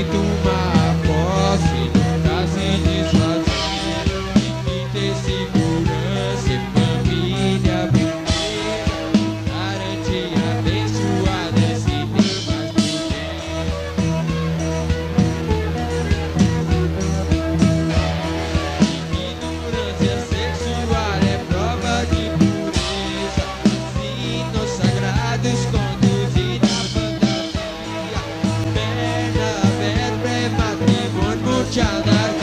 tomar posse, nunca se desfazer. E ter segurança e família primeiro, garantia abençoada se tem mais ignorância sexual é prova de pureza. Sinos sagrados conduzem na fantasia. Perna aberta é matrimônio, muita anarquia.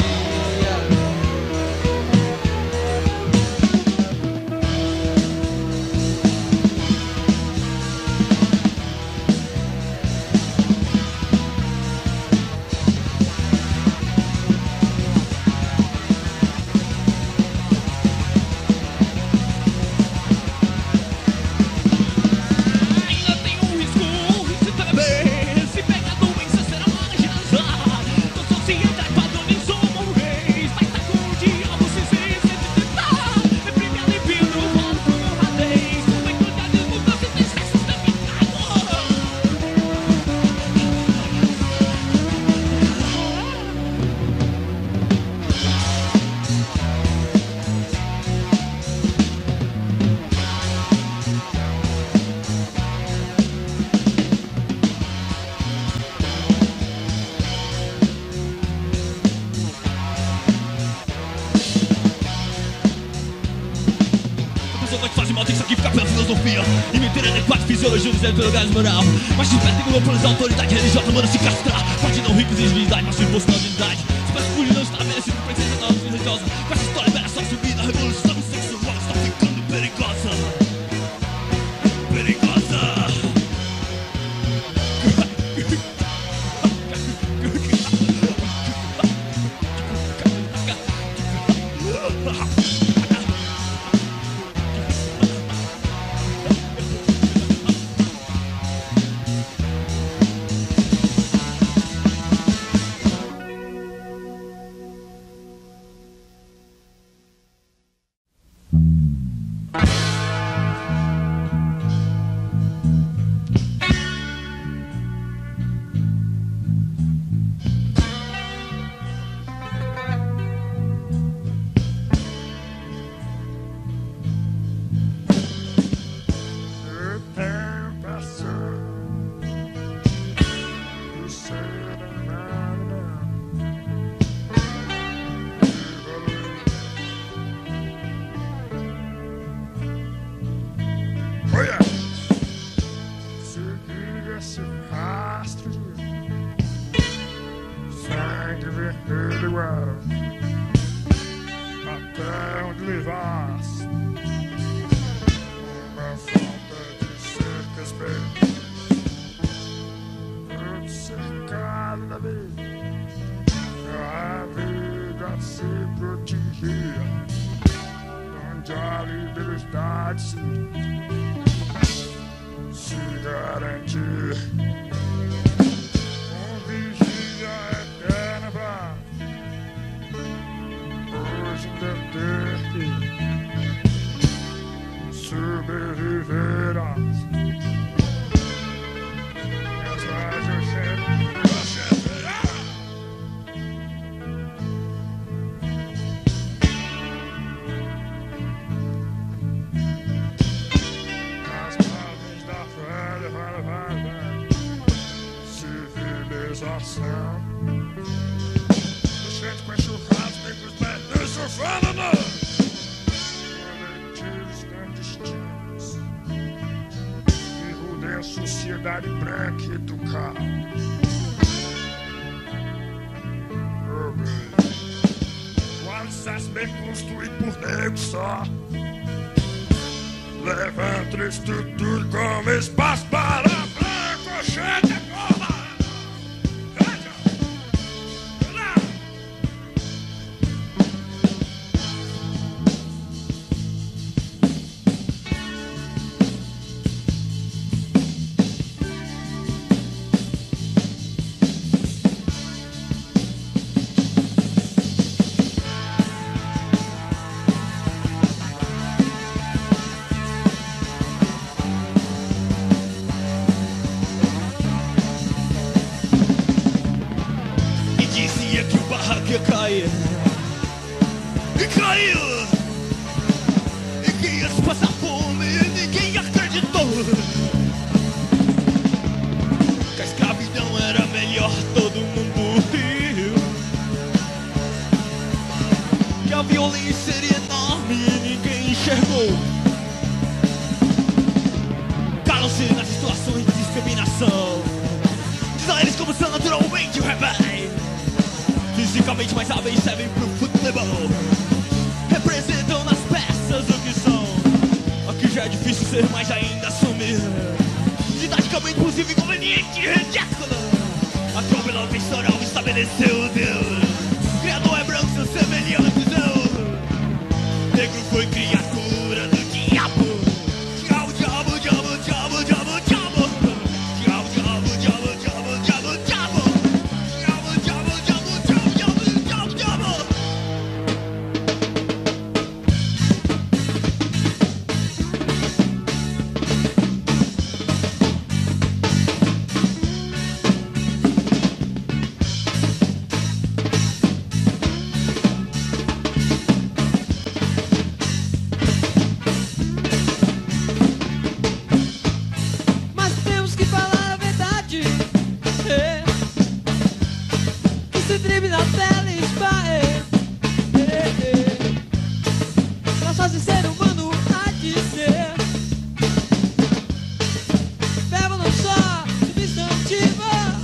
Ainda tem um risco de também. Se pega a doença, será marginalizado. Com sociedade padronizou reis. Mas tá com o diabo se tentar. Reprime a libido, volta pro meu radez. Vai cuidar de mudança e tem sexo A pessoa que faz mal tem que sacrificar pela filosofia. E me ter adequado fisiologia do pelo gás moral. Mas se perde com a autoridade religiosa, manda se castrar. Parte não ricos e divindade, mas se imposto na unidade. Se parece que não está merecido presença da ordem religiosa. Com essa história velha só subida, a revolução sexual está ficando perigosa. Perigosa. Olha, seguir esse rastro, sangue vermelho igual, até onde levasse. Uma falta de cercas bem, tudo cercado da vida. A vida se protegia, onde a liberdade se garantir. Com vigia eterna paz, hoje ainda ter que sobreviverás. Mas eu sempre civilização. Gente com churrasco, negros velhos surfando coletivos clandestinos que rodeiam a sociedade branca e educada. O alicerce bem construído por negros só levanta isso tudo como espaço para branco, gente. barraca ia cair. E caiu. E que ia se passar fome e ninguém acreditou. Que a escravidão era melhor, todo mundo riu. Que a violência seria enorme e ninguém enxergou. Calam-se nas situações de discriminação. Diz a eles como são naturalmente rebeldes. Fisicamente mais hábeis servem pro futebol. Representam nas peças o que são. Aqui já é difícil ser, mais ainda assumir. Didaticamente possível, inconveniente e ridículo. Aqui o vilão pastoral estabeleceu Deus. Criador é branco, seu semelhante Deus. Negro foi criatura do diabo. Diabo, diabo, diabo, diabo, diabo, diabo. Diabo, diabo, diabo, diabo, diabo, diabo. Diabo, diabo, diabo, diabo, diabo, diabo, diabo. Mas temos que falar a verdade. Que se drible na tela e esbarre. Nós só de ser humano há de ser. Verbo não só substantivo.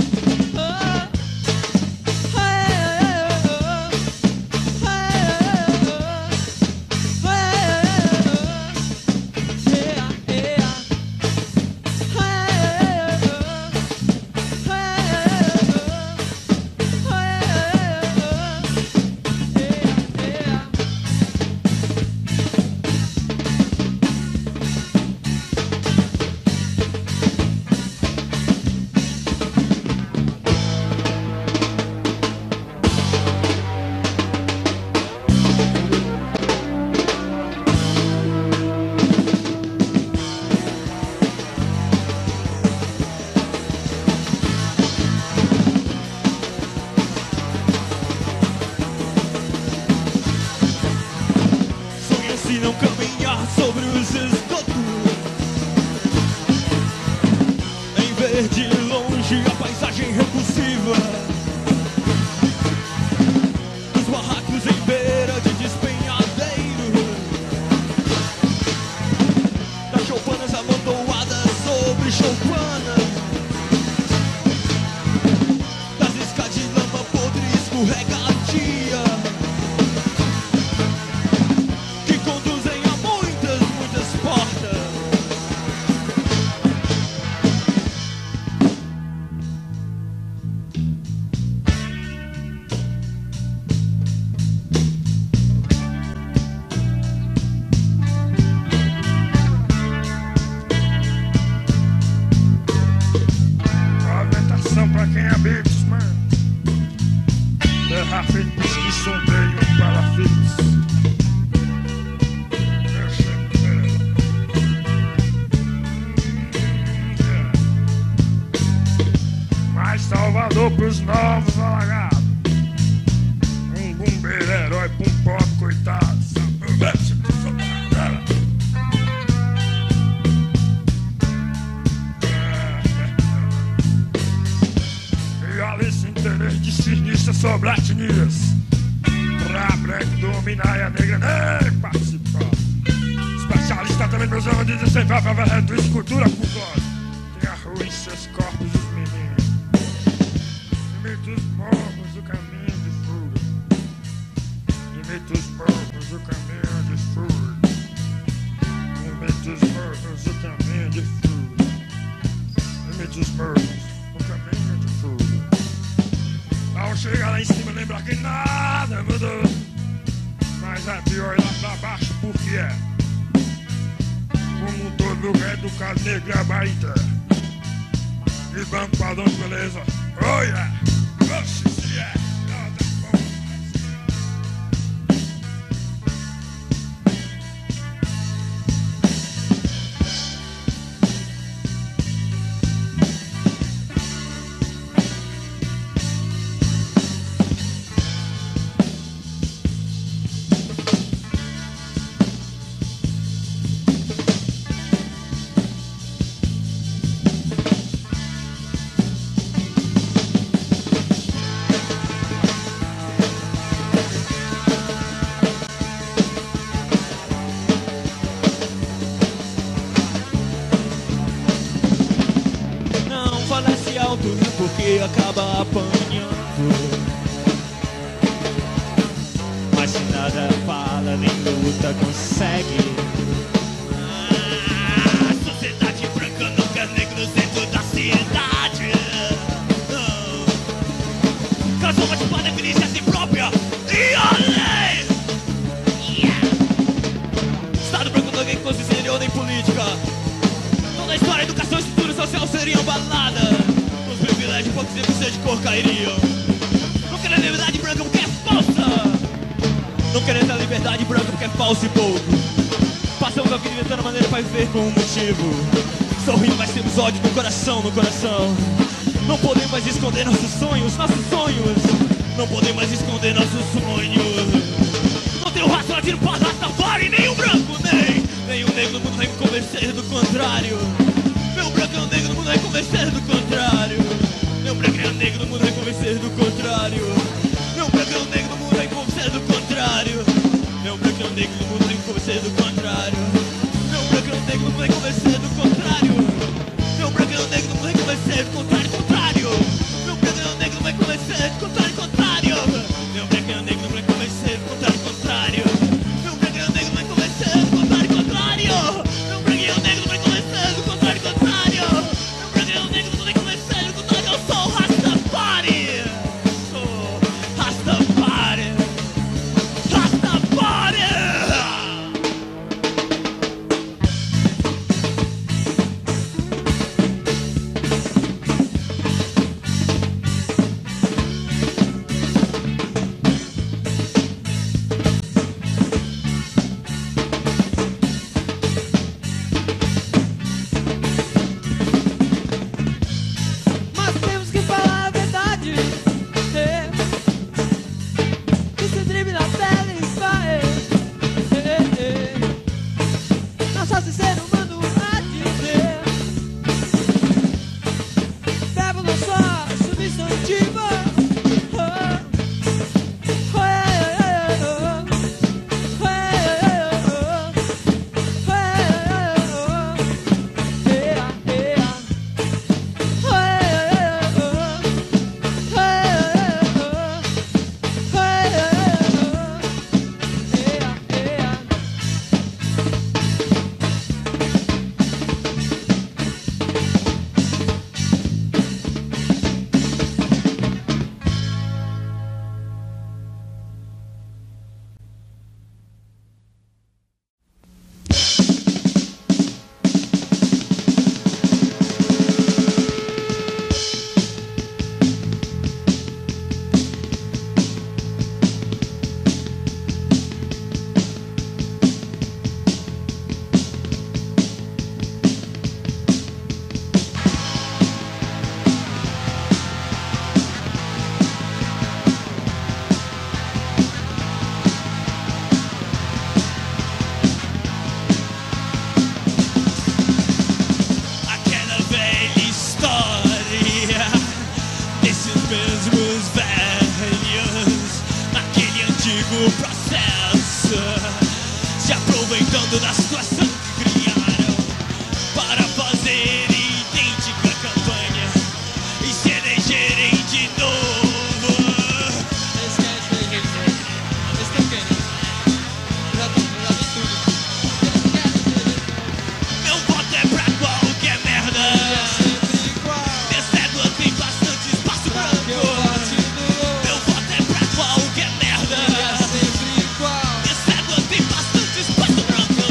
Sonha-se não caminhar sobre os esgotos. Em ver de longe a paisagem repulsiva dos barracos em beira de despenhadeiro, das choupanas amontoadas sobre choupanas, das escadas de lama podre escorregadia que conduzem a muitas, muitas portas. Alimentação pra quem habita os manos. Terra feita que sombreio para filhos. Mais Salvador pros novos alagados. Um bombeiro herói pra um pobre coitado. E ali se interesse de sinistra sobre etnias. Pra branco dominar e a negra nem participar. Especialista também nos anos de desenvolver a verdadeira escultura folclórica. Tem a rua em seus corpos os meninos. Imita os morros o caminho de fuga. Imita os morros o caminho de fuga. Imita os morros o caminho de fuga. Imita os morros o caminho de fuga. Ao chegar lá em cima lembrar que nada mudou. Mas é pior lá pra baixo porque é como todo lugar educado negro é barita. E banco padrão de beleza. Oh yeah! Oxi, se é! Nada bom. e acaba apanhando. Mas se nada fala nem luta consegue. A sociedade branca não quer negro no centro da cidade. Casou uma tipo definir a si própria e a lei. Estado branco não tem constituição nem política. Toda a história, educação e estrutura social seriam abaladas. Os privilégios, poucos e de cor cairiam. Não querer a liberdade branca porque é falsa. Não querer a liberdade branca porque é falso e pouco. Passamos a vida inventando a maneira para viver com um motivo. Sorrindo, mas temos ódio no coração, no coração. Não podemos mais esconder nossos sonhos, nossos sonhos. Não podemos mais esconder nossos sonhos. Não tenho raça, latino, para Rastafari, nem um branco, nem um negro no mundo vai me convencer do contrário. Meu branco é um negro no mundo vai me convencer do contrário. Meu branco é um negro no mundo vai me convencer do contrário. Meu branco é um negro no mundo vai me convencer do contrário. Meu branco é um negro no mundo vai me convencer do contrário. Meu branco é um negro no mundo vai me convencer do contrário. Meu branco é um negro no mundo vai me convencer do contrário, contrário. Meu branco é um negro no mundo vai me convencer do contrário, contrário. Meu branco é um negro no mundo vai me convencer do contrário, contrário. Meu branco é um negro no mundo vai me convencer do contrário, contrário. Meu branco é um negro no mundo vai me convencer do contrário, contrário. Meu branco é um negro no mundo vai me convencer do contrário. Eu sou Rastafari. Sou Rastafari. Rastafari. Mas temos que falar a verdade. Que se drible na tela e vai. Não só se ser humano a dizer. Verbo não só substantivo. Aquela velha história desses mesmos velhos naquele antigo processo, se aproveitando da situação que criaram para fazer idêntica campanha e se elegerem de novo. Eles estão querendo. Já vi tudo. Eles querem. Meu voto é pra qualquer merda. É sempre igual. Descendo tem bastante espaço branco. Eu bati no Meu voto é pra qualquer merda. é sempre igual. Descendo tem bastante espaço branco.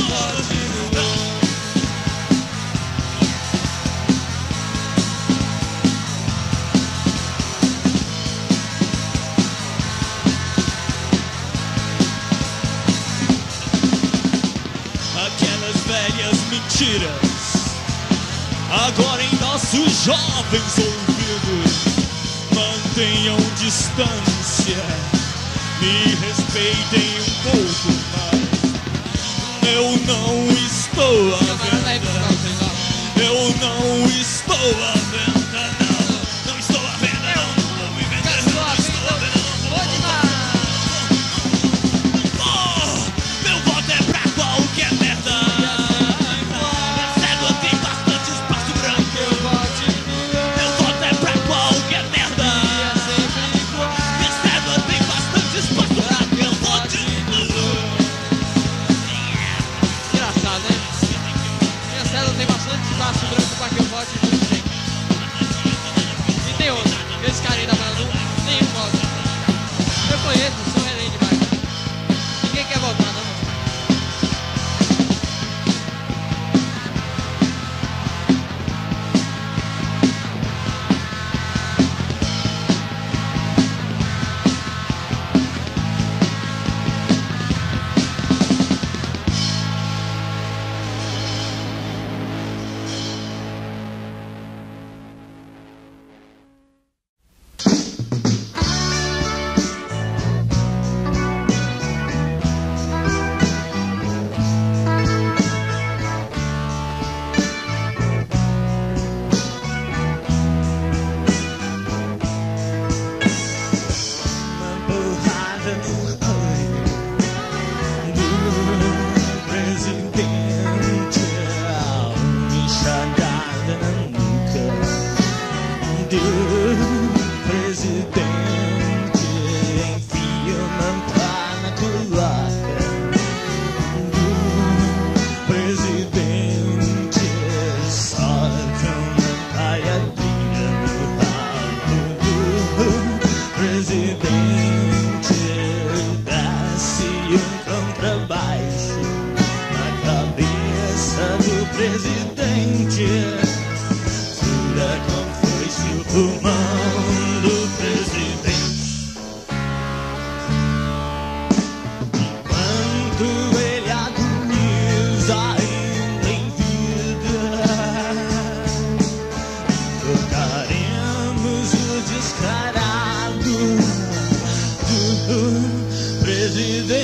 Aquelas velhas mentiras agora em nossos jovens ouvidos. Mantenham distância, me respeitem um pouco mais. Eu não estou à venda. Eu não estou à venda, não. Não estou à venda, não. Não vou me vender, não estou à venda, não. Meu voto é pra qualquer merda. Descendo tem bastante espaço branco. Meu voto é pra qualquer merda.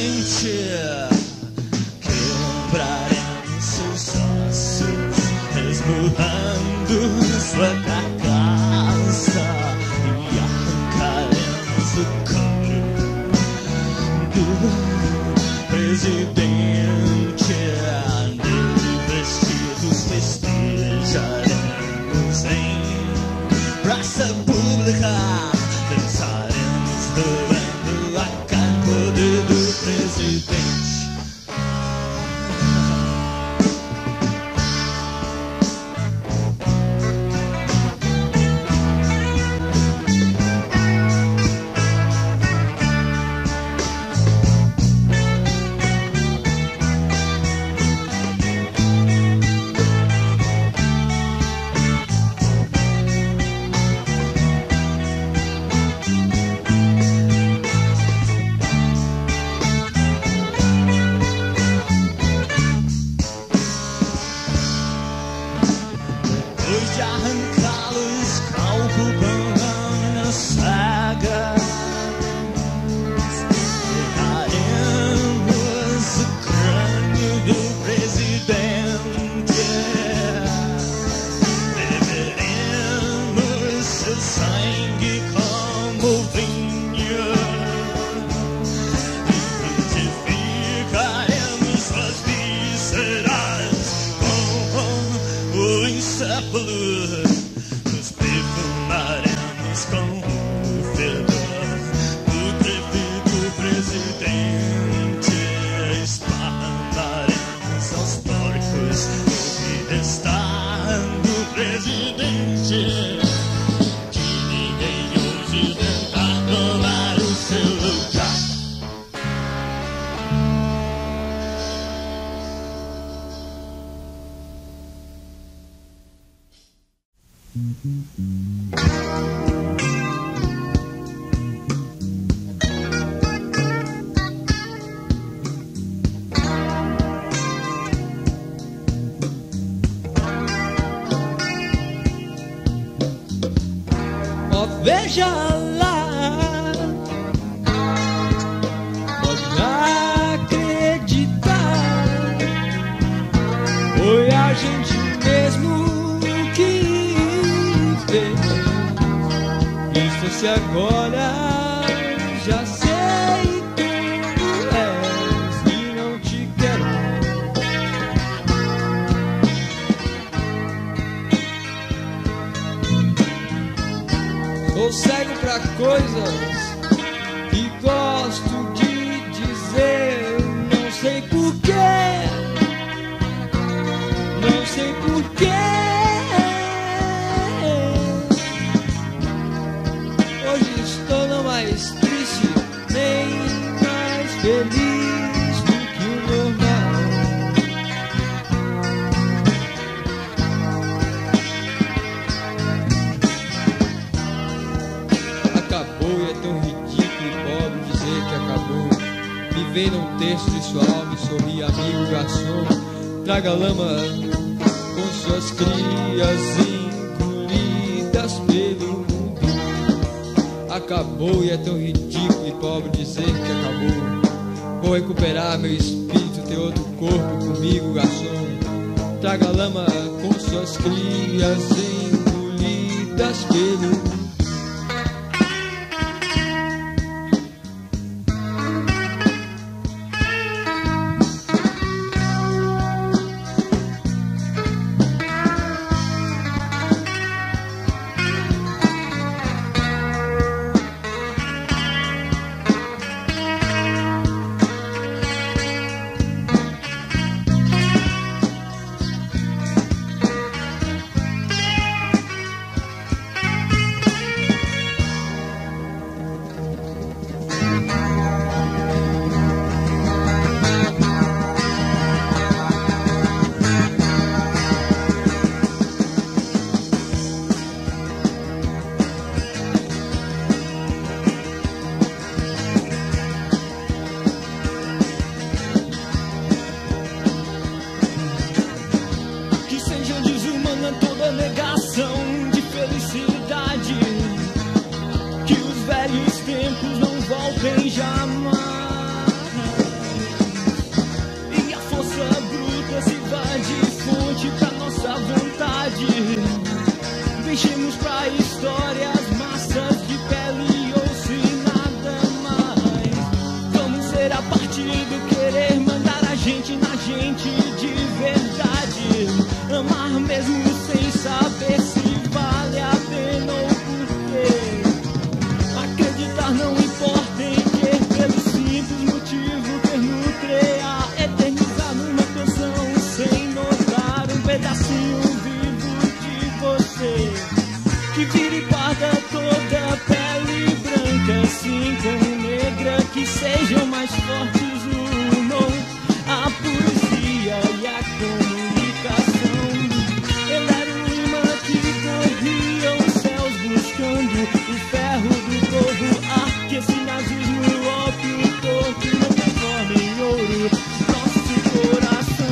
quebraremos seus ossos, esmurrando sua carcaça e arrancaremos o couro do presidente. Nele vestidos festejaremos em praça pública, dançaremos doando a cargo do presidente. Depois de arrancá-los ao rubão na saga, pegaremos o crânio do presidente, beberemos seu sangue como vinho e frutificaremos suas vísceras com o encéfalo, nos perfumaremos com o fedor do trevido presidente, esparramaremos aos porcos o que restar do presidente, que ninguém ouse tentar tomar o seu lugar. Ó, veja lá, pode acreditar, foi a gente mesmo que fez. E se fosse agora, já sei como és e não te quero. Sou cego pra coisas que gosto de dizer. Não sei porquê, não sei porquê. Hoje estou não mais triste, nem mais feliz do que o normal. Acabou e é tão ridículo e pobre dizer que acabou. Me vem num terço de sua alma e sorri, amigo garçom. Traga lama com suas crias engolidas pelo mundo. Acabou e é tão ridículo e pobre dizer que acabou. Vou recuperar meu espírito, ter outro corpo comigo, garçom. Traga lama com suas crias engolidas pelo mundo. velhos tempos não voltem jamais. verdade. Deixemos pra história as massas de pele ou se nada mais. Vamos ser a parte do querer mandar a gente na gente de verdade. Amar mesmo sem saber se vale a pena ou porquê. Acreditar não importa em que, pelo simples motivo que nutreia. Eternizar numa canção sem notar um pedacinho vivo de você, que vira e guarda toda a pele branca, assim como negra, que sejam mais fortes unam a poesia e a comunicação. Ele era o imã que corria os céus buscando o ferro do povo, ar que esse nazismo, ópio, torto não transforma em ouro nosso coração.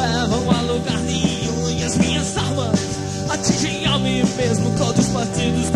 Levam a lugar nenhum e as minhas armas atingem a mim mesmo. Todos os partidos